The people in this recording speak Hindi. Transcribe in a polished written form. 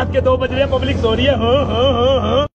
रात के 2 बज रहे हैं, पब्लिक सो रही है। हाँ हाँ हाँ हाँ।